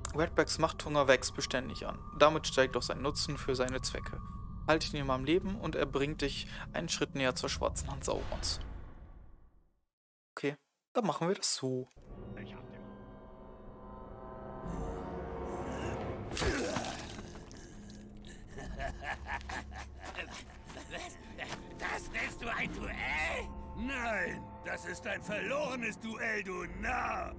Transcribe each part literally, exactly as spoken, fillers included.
Redbacks Machthunger wächst beständig an. Damit steigt auch sein Nutzen für seine Zwecke. Halte ihn am Leben und er bringt dich einen Schritt näher zur schwarzen Hand Saurons. Okay, dann machen wir das so. Das nennst du ein Duell? Nein, das ist ein verlorenes Duell, du Narr!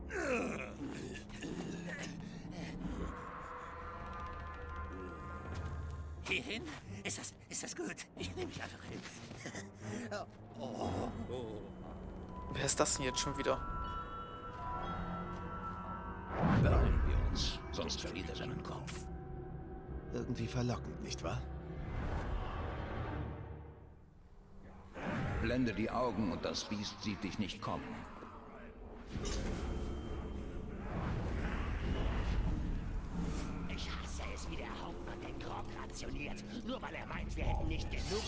Hierhin? Ist das, ist das gut? Ich nehme mich einfach hin. Oh. Oh. Wer ist das denn jetzt schon wieder? Beeilen wir uns, sonst verliert er seinen Kopf. Irgendwie verlockend, nicht wahr? Blende die Augen und das Biest sieht dich nicht kommen. Ich hasse es, wie der Hauptmann den Grog rationiert, nur weil er meint, wir hätten nicht genug.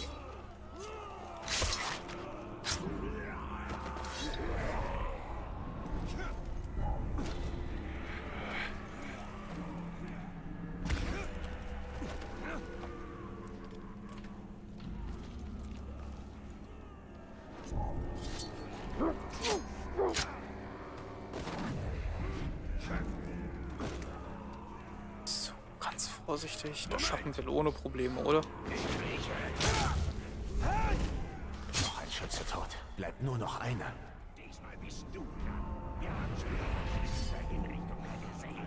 So, ganz vorsichtig. Das schaffen wir ohne Probleme, oder? Noch ein Schütze tot. Bleibt nur noch einer. Diesmal bist du dran. Wir haben schon die Hinrichtung gesehen.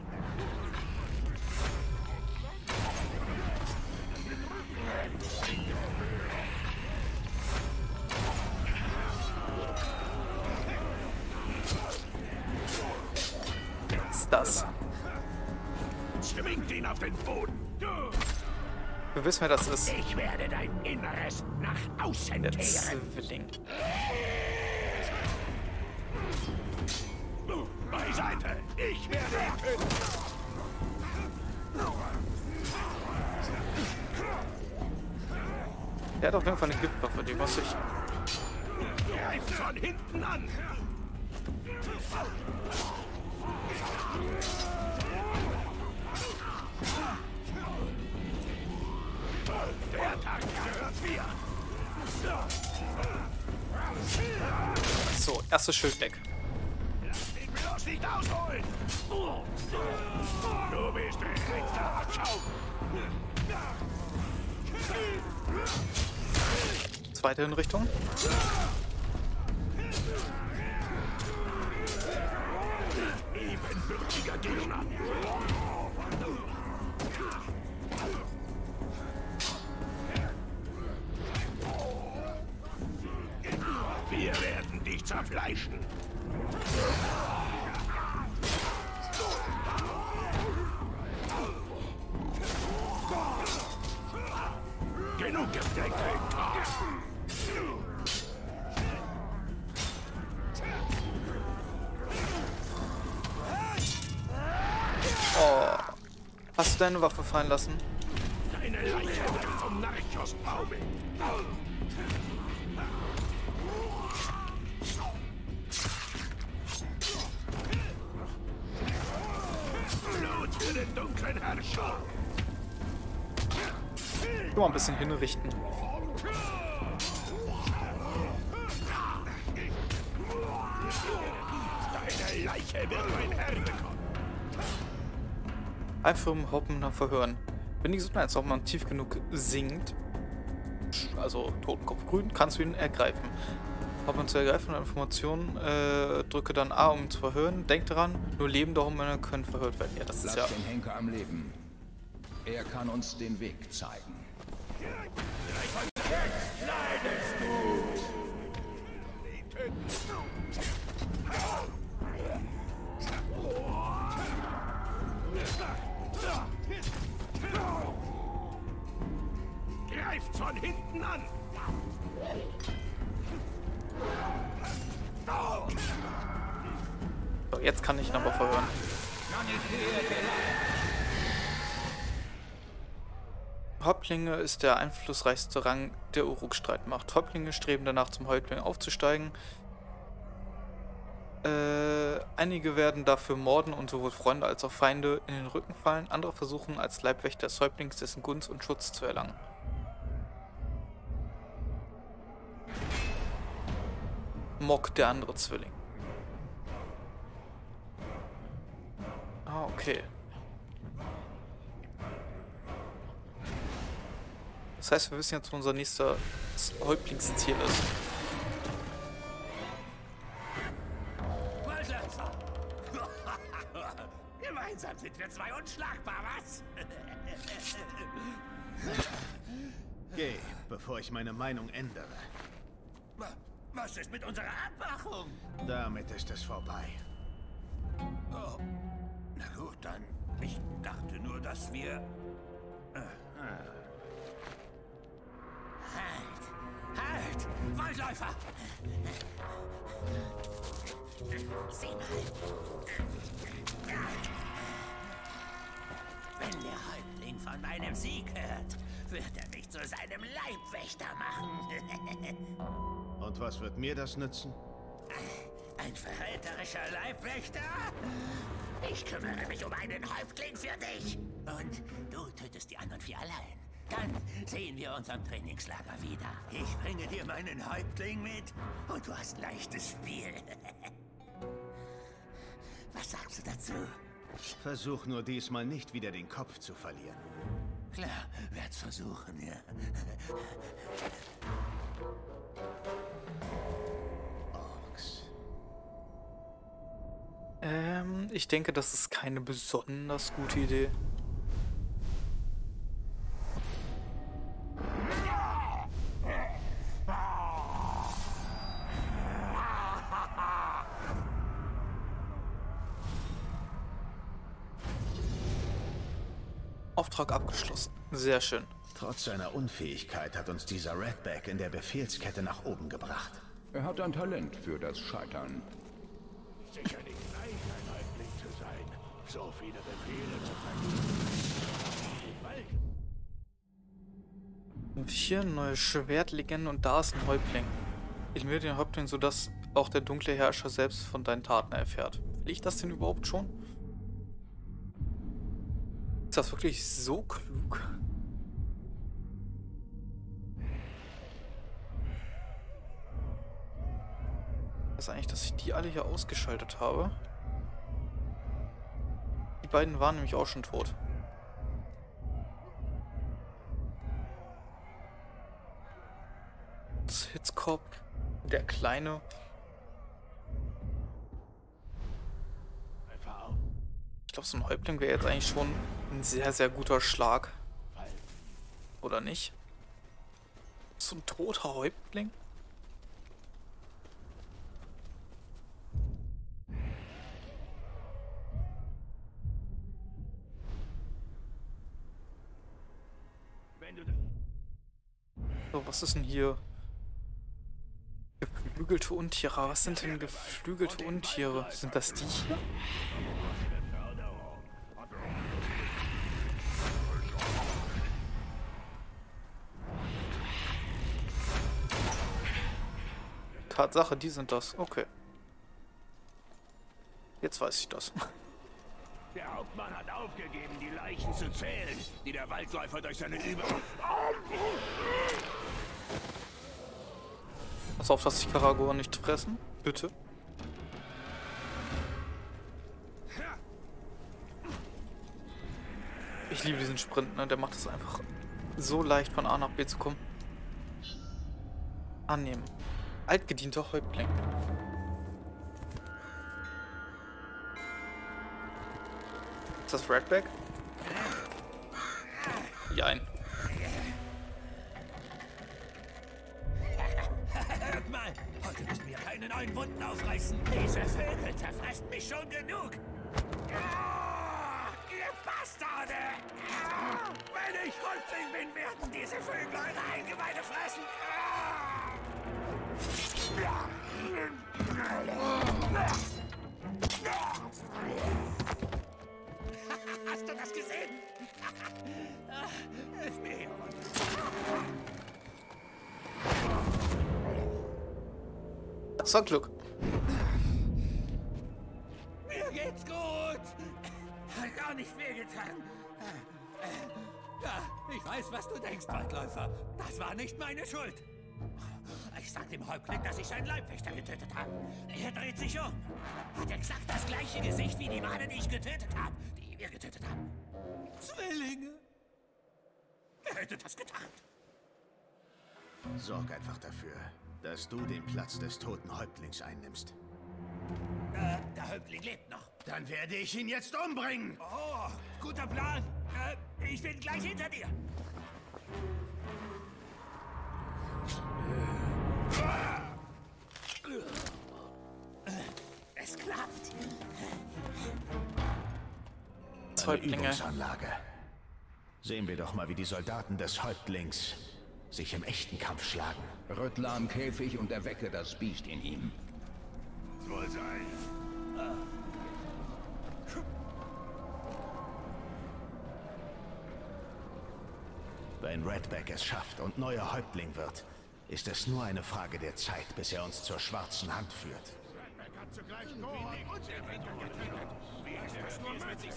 Was ist das? Zwingt ihn auf den Boden. Wir wissen, wer das ist. Ich werde dein Inneres nach außen Der kehren. Zwilling. Beiseite! Ich werde ihn töten! Der hat auf jeden Fall eine Giftwaffe, die muss ich. Greift von hinten an! Der Tag gehört mir! So, erstes Schild weg. Lass ihn bloß nicht ausholen! Du bist rechter Abschaum! Zweite Hinrichtung. Ebenbürtiger Gegner! Wir werden dich zerfleischen! Genug Gefleckte! Oh. Hast du deine Waffe fallen lassen? Deine Leiche wird vom Narchos baumeln! Blut für den dunklen Herrscher! Nur mal ein bisschen hinrichten. Deine Leiche wird mein Herr bekommen! Einfach um Hauptmann verhören. Wenn die Gesundheit als Hauptmann tief genug sinkt, also Totenkopf grün, kannst du ihn ergreifen. Hauptmann zu ergreifen und Informationen, äh, drücke dann A, um zu verhören. Denk daran, nur lebende Hauptmänner können verhört werden. Ja, das ist Lass ja... den Henker am Leben. Er kann uns den Weg zeigen. Leidest du! Greift von hinten an! So, jetzt kann ich ihn aber verhören. Häuptlinge ist der einflussreichste Rang der Uruk-Streitmacht. Häuptlinge streben danach, zum Häuptling aufzusteigen. Äh, einige werden dafür morden und sowohl Freunde als auch Feinde in den Rücken fallen. Andere versuchen als Leibwächter des Häuptlings dessen Gunst und Schutz zu erlangen. Mock, der andere Zwilling. Ah, okay. Das heißt, wir wissen jetzt, wo unser nächster Häuptlingsziel ist. Gemeinsam sind wir zwei unschlagbar, was? Geh, bevor ich meine Meinung ändere. Was ist mit unserer Abmachung? Damit ist es vorbei. Oh. Na gut, dann. Ich dachte nur, dass wir... Äh. Halt! Halt! Waldläufer! Sieh mal. Wenn der Häuptling von meinem Sieg hört, wird er mich zu seinem Leibwächter machen. Und was wird mir das nützen? Ein verräterischer Leibwächter? Ich kümmere mich um einen Häuptling für dich. Und du tötest die anderen vier allein. Dann sehen wir uns am Trainingslager wieder. Ich bringe dir meinen Häuptling mit und du hast leichtes Spiel. Was sagst du dazu? Versuch nur diesmal nicht wieder den Kopf zu verlieren. Klar, werd's versuchen, ja. Orks. Ähm, ich denke, das ist keine besonders gute Idee. Auftrag abgeschlossen. Sehr schön. Trotz seiner Unfähigkeit hat uns dieser Redback in der Befehlskette nach oben gebracht. Er hat ein Talent für das Scheitern. Sicher nicht leicht, ein Häuptling zu sein. So viele Befehle zu vergeben. Und hier eine neue Schwertlegende und da ist ein Häuptling. Eliminiere den Häuptling, sodass auch der dunkle Herrscher selbst von deinen Taten erfährt. Will ich das denn überhaupt schon? Ist das wirklich so klug? Das ist eigentlich, dass ich die alle hier ausgeschaltet habe. Die beiden waren nämlich auch schon tot. Das Hitzkopf, der Kleine. Ich glaube, so ein Häuptling wäre jetzt eigentlich schon ein sehr, sehr guter Schlag. Oder nicht? So ein toter Häuptling? So, was ist denn hier? Geflügelte Untiere. Was sind denn geflügelte Untiere? Sind das die hier? Tatsache, die sind das. Okay. Jetzt weiß ich das. Der Hauptmann hat aufgegeben, die Leichen zu zählen, die der Waldläufer durch seine Übung... Pass auf, dass die Karagor nicht fressen. Bitte. Ich liebe diesen Sprint, ne? Der macht es einfach so leicht, von A nach B zu kommen. Annehmen. Altgedienter Häuptling. Ist das Redback? Jein. Hört mal, heute müssen wir keine neuen Wunden aufreißen. Diese Vögel zerfressen mich schon genug. Ah, ihr Bastarde! Ah, wenn ich Häuptling bin, werden diese Vögel eure Eingeweide fressen. Ah! Hast du das gesehen? Hilf mir hier runter. Das war Glück. gar nicht wehgetan. Äh, äh, ja, ich weiß, was du denkst, Waldläufer. Das war nicht meine Schuld. Ich sag dem Häuptling, dass ich seinen Leibwächter getötet habe. Er dreht sich um. Hat exakt das gleiche Gesicht wie die Male, die ich getötet habe. Die wir getötet haben. Zwillinge. Wer hätte das getan? Sorg einfach dafür, dass du den Platz des toten Häuptlings einnimmst. Äh, der Häuptling lebt noch. Dann werde ich ihn jetzt umbringen! Oh, guter Plan. Äh, ich bin gleich hinter dir. Es klappt. Häuptlinge. Übungsanlage. Sehen wir doch mal, wie die Soldaten des Häuptlings sich im echten Kampf schlagen. Rüttle am Käfig und erwecke das Biest in ihm. Soll sein. Wenn Redback es schafft und neuer Häuptling wird, ist es nur eine Frage der Zeit, bis er uns zur schwarzen Hand führt. Redback hat zugleich Gohan und den Ritter getötet. Wie ist das nur möglich?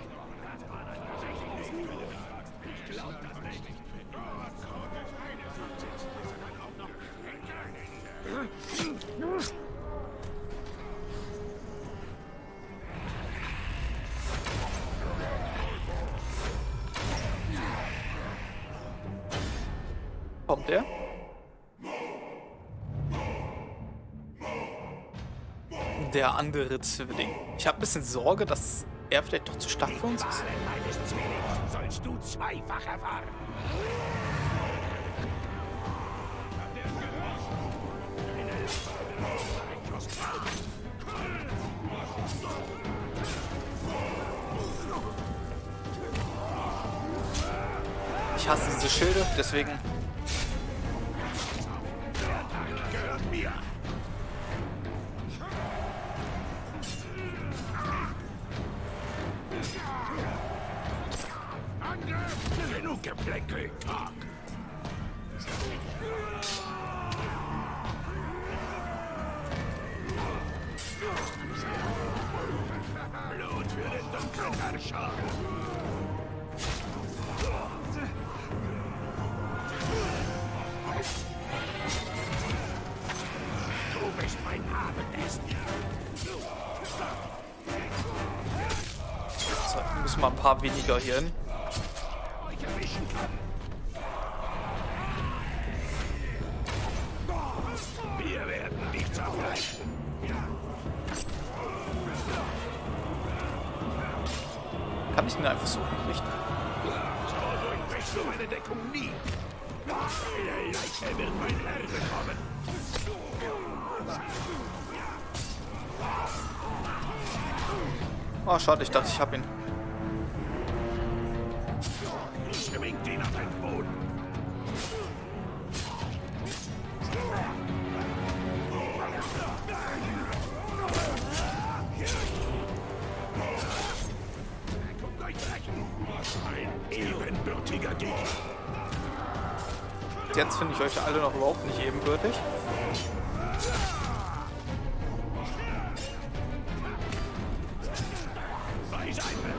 Ich glaub das nicht. Gohan ist einundfünfzig. Ist er dann auch noch Ritter? Kommt er? Der andere Zwilling. Ich habe ein bisschen Sorge, dass er vielleicht doch zu stark für uns ist. Meines Zwillings sollst du zweifach erfahren. Ich hasse diese Schilde, deswegen. Gehört mir. Angriff! Genug Geplänkel! Tag! Blut für den dunklen Herrscher! Du bist mein Abendessen! So, wir müssen mal ein paar weniger hier hin. Euch erwischen kann! Wir werden dich zerfleischen! Kann ich ihn einfach so nicht? So durchbrichst du meine Deckung nie! Deine Leiche wird mein Herr bekommen! Oh, schade, ich dachte, ich hab ihn. Schwingt ihn auf den Boden! Kommt euch brechen! Ein ebenbürtiger Gegner! Jetzt finde ich euch alle noch überhaupt nicht ebenbürtig. Beiseite!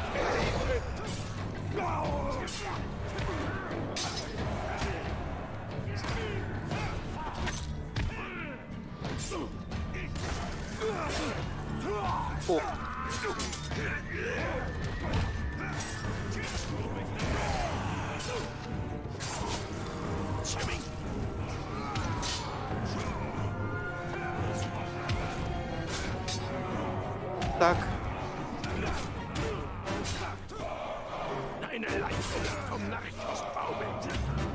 Oh. Zack. Deine Leiche wird vom Narchos baumeln!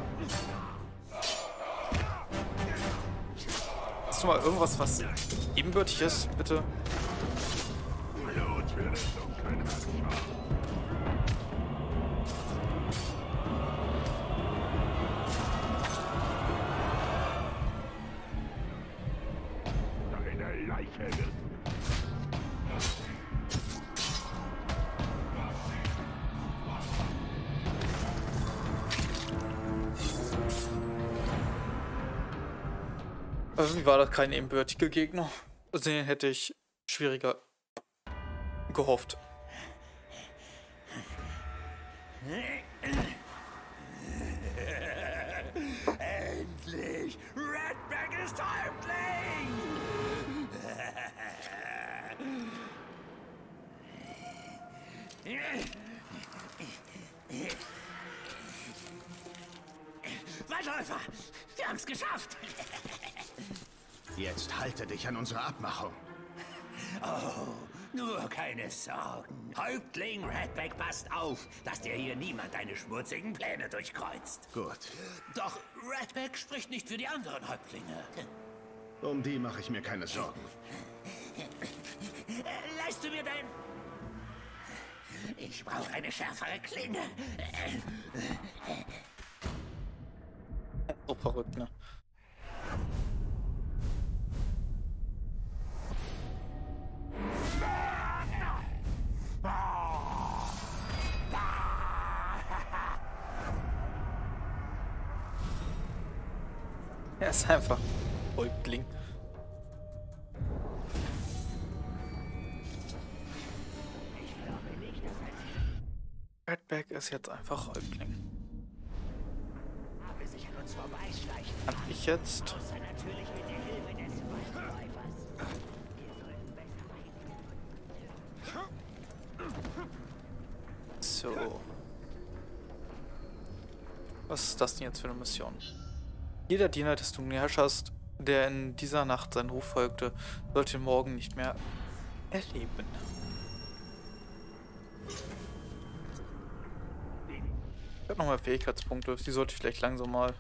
Hast du mal irgendwas, was ebenbürtig ist, bitte? Blut für den dunklen Herrscher! Deine Leiche wird... Irgendwie war das kein ebenbürtiger Gegner. Also den hätte ich schwieriger gehofft. Endlich! Redback ist Häuptling! Waldläufer! Wir haben's geschafft! Jetzt halte dich an unsere Abmachung. Oh, nur keine Sorgen. Häuptling Redback passt auf, dass dir hier niemand deine schmutzigen Pläne durchkreuzt. Gut. Doch Redback spricht nicht für die anderen Häuptlinge. Um die mache ich mir keine Sorgen. Äh, Leist du mir dein... Ich brauche eine schärfere Klinge. So verrückt, ne? Er ist einfach Häuptling. Redback ist jetzt einfach Häuptling. Kann ich jetzt? So. Was ist das denn jetzt für eine Mission? Jeder Diener des dunklen Herrschers, der in dieser Nacht seinen Ruf folgte, sollte den Morgen nicht mehr erleben. Ich habe nochmal Fähigkeitspunkte, die sollte ich vielleicht langsam mal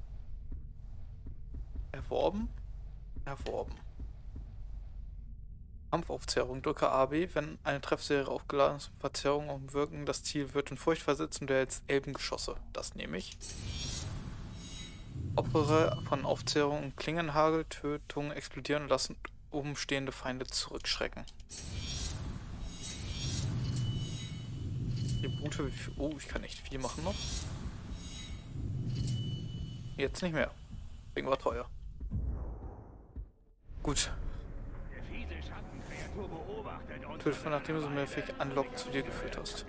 erworben. Erworben. Kampfaufzehrung. Drücke A B, wenn eine Treffserie aufgeladen ist. Verzerrung umwirken. Das Ziel wird in Furcht versetzt und erhält Elbengeschosse. Das nehme ich. Opfere von Aufzehrung und Klingenhagel, Tötung explodieren und lassen umstehende Feinde zurückschrecken. Die Boote, oh, ich kann echt viel machen noch. Jetzt nicht mehr. Deswegen war teuer. Gut. Töte von nachdem du so mehr Fähig Unlock zu dir geführt hast.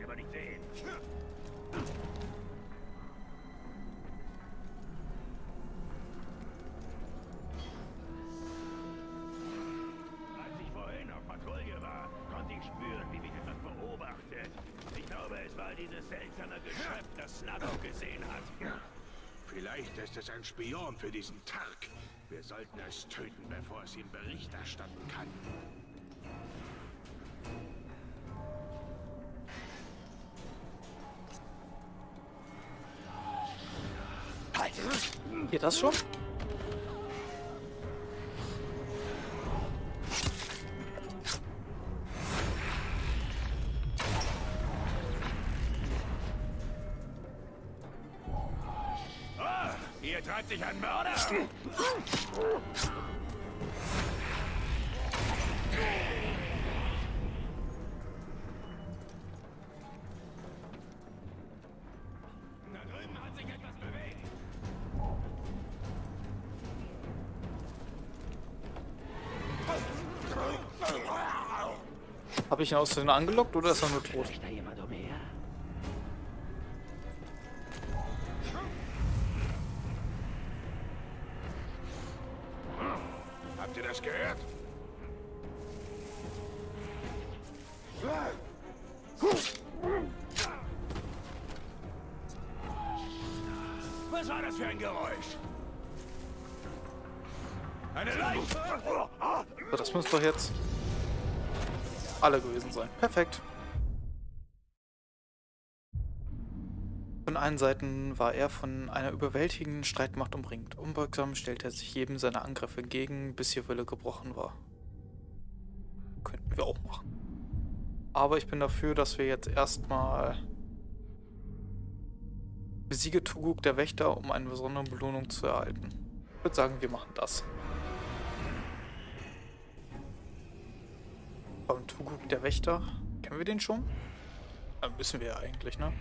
Dieses seltsame Geschöpf, das Snadok gesehen hat. Vielleicht ist es ein Spion für diesen Tark. Wir sollten es töten, bevor es ihm Bericht erstatten kann. Halt! Geht das schon? Hier treibt sich ein Mörder! Da drüben hat sich etwas bewegt! Habe ich ihn aus Versehen angelockt oder ist er nur tot? Habt ihr das gehört? Was war das für ein Geräusch? Eine Leiche! So, das muss doch jetzt alle gewesen sein. Perfekt. Von allen Seiten war er von einer überwältigenden Streitmacht umringt. Unbeugsam stellte er sich jedem seiner Angriffe entgegen, bis ihr Wille gebrochen war. Könnten wir auch machen. Aber ich bin dafür, dass wir jetzt erstmal besiege Tuguk der Wächter, um eine besondere Belohnung zu erhalten. Ich würde sagen, wir machen das. Beim Tuguk der Wächter, kennen wir den schon? Ja, wissen wir ja eigentlich, ne?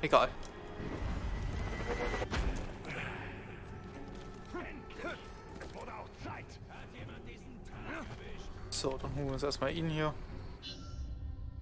Egal. So, dann holen wir uns erstmal ihn hier.